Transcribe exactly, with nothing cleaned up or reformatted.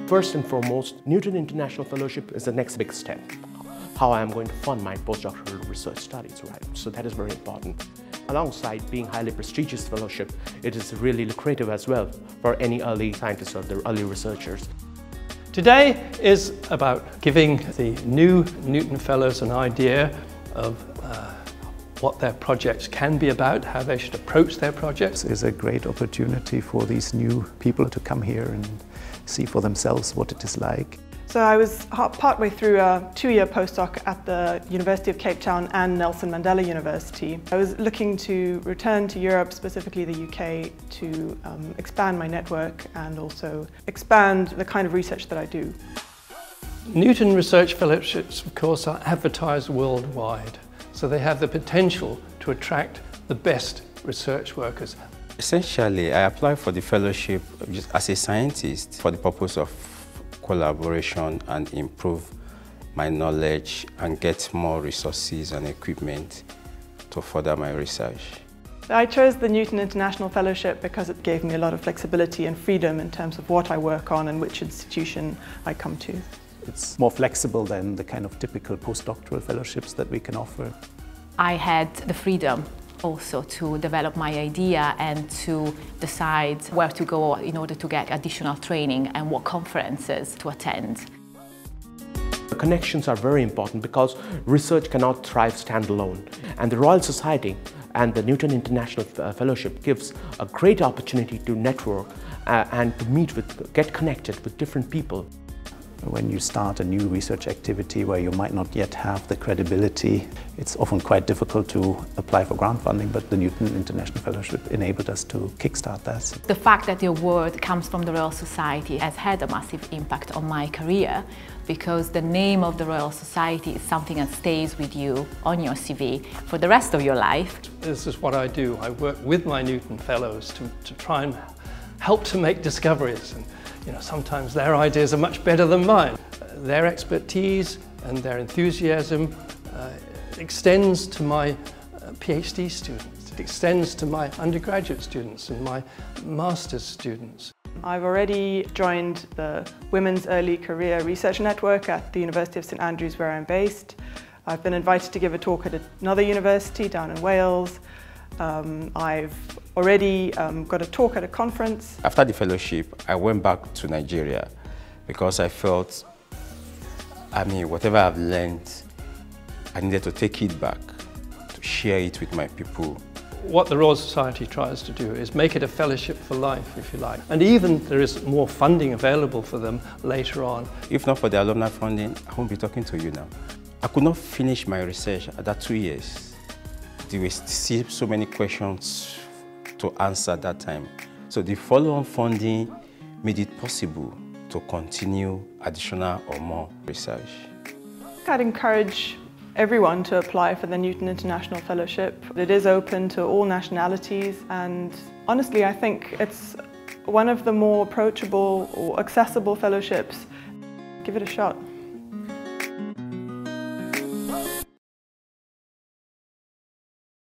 First and foremost, Newton International Fellowship is the next big step. How I am going to fund my postdoctoral research studies, right? So that is very important. Alongside being highly prestigious fellowship, it is really lucrative as well for any early scientists or the early researchers. Today is about giving the new Newton Fellows an idea of uh, what their projects can be about, how they should approach their projects. It's a great opportunity for these new people to come here and see for themselves what it is like. So I was partway through a two-year postdoc at the University of Cape Town and Nelson Mandela University. I was looking to return to Europe, specifically the U K, to um, expand my network and also expand the kind of research that I do. Newton Research Fellowships, of course, are advertised worldwide, so they have the potential to attract the best research workers. Essentially, I applied for the fellowship just as a scientist for the purpose of collaboration and improve my knowledge and get more resources and equipment to further my research. I chose the Newton International Fellowship because it gave me a lot of flexibility and freedom in terms of what I work on and which institution I come to. It's more flexible than the kind of typical postdoctoral fellowships that we can offer. I had the freedom also to develop my idea and to decide where to go in order to get additional training and what conferences to attend. The connections are very important because research cannot thrive standalone, and the Royal Society and the Newton International Fellowship gives a great opportunity to network uh, and to meet with, get connected with different people. When you start a new research activity where you might not yet have the credibility, it's often quite difficult to apply for grant funding, but the Newton International Fellowship enabled us to kickstart that. The fact that the award comes from the Royal Society has had a massive impact on my career, because the name of the Royal Society is something that stays with you on your C V for the rest of your life. This is what I do. I work with my Newton Fellows to, to try and help to make discoveries. And, you know, sometimes their ideas are much better than mine. Uh, their expertise and their enthusiasm uh, extends to my uh, PhD students. It extends to my undergraduate students and my master's students. I've already joined the Women's Early Career Research Network at the University of St Andrews, where I'm based. I've been invited to give a talk at another university down in Wales. Um, I've already um, got a talk at a conference. After the fellowship, I went back to Nigeria because I felt, I mean, whatever I've learned, I needed to take it back, to share it with my people. What the Royal Society tries to do is make it a fellowship for life, if you like. And even there is more funding available for them later on. If not for the alumni funding, I won't be talking to you now. I could not finish my research at that two years. There were still so many questions to answer at that time. So the follow-on funding made it possible to continue additional or more research. I'd encourage everyone to apply for the Newton International Fellowship. It is open to all nationalities, and honestly I think it's one of the more approachable or accessible fellowships. Give it a shot.